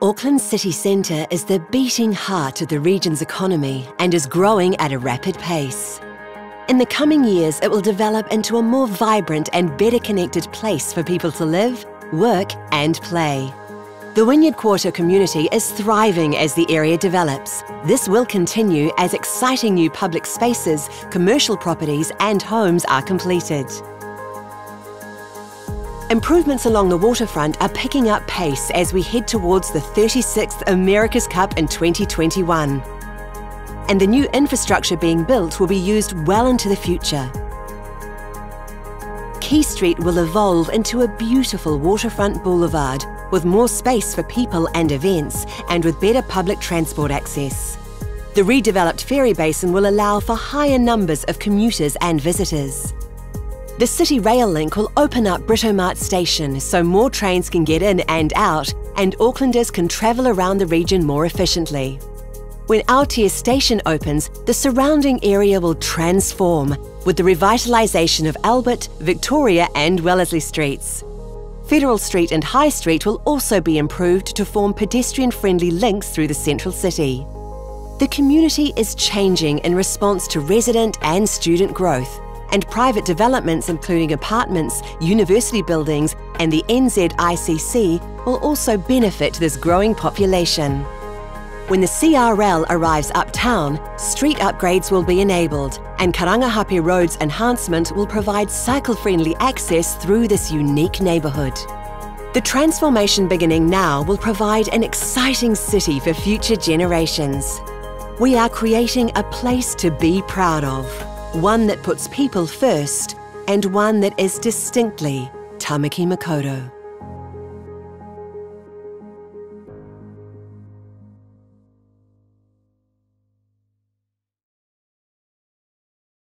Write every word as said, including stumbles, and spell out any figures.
Auckland city centre is the beating heart of the region's economy and is growing at a rapid pace. In the coming years, it will develop into a more vibrant and better connected place for people to live, work and play. The Wynyard Quarter community is thriving as the area develops. This will continue as exciting new public spaces, commercial properties and homes are completed. Improvements along the waterfront are picking up pace as we head towards the thirty-sixth America's Cup in twenty twenty-one. And the new infrastructure being built will be used well into the future. Quay Street will evolve into a beautiful waterfront boulevard with more space for people and events and with better public transport access. The redeveloped ferry basin will allow for higher numbers of commuters and visitors. The City Rail Link will open up Britomart Station so more trains can get in and out and Aucklanders can travel around the region more efficiently. When Aotea Station opens, the surrounding area will transform with the revitalisation of Albert, Victoria and Wellesley Streets. Federal Street and High Street will also be improved to form pedestrian-friendly links through the central city. The community is changing in response to resident and student growth, and private developments including apartments, university buildings and the N Z I C C will also benefit this growing population. When the C R L arrives uptown, street upgrades will be enabled and Karangahape Road's enhancement will provide cycle-friendly access through this unique neighbourhood. The transformation beginning now will provide an exciting city for future generations. We are creating a place to be proud of, one that puts people first and one that is distinctly Tamaki Makaurau.